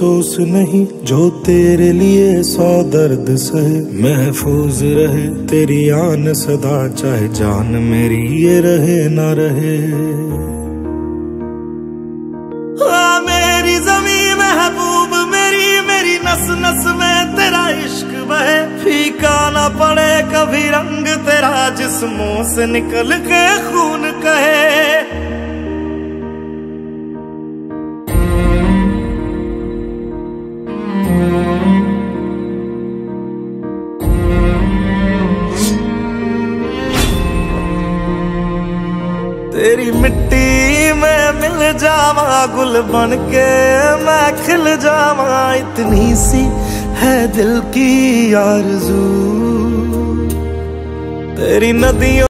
अफसोस नहीं जो तेरे लिए 100 दर्द सहे। महफूज रहे तेरी आन सदा, चाहे जान मेरी ये रहे ना रहे। मेरी ज़मीं महबूब मेरी, मेरी नस नस में तेरा इश्क बहे। फीका ना पड़े कभी रंग तेरा, जिस्मों से निकल के खून कहे। तेरी मिट्टी में मिल जावा, गुल बन के मैं खिल जावा। इतनी सी है दिल की आरज़ू, तेरी नदियों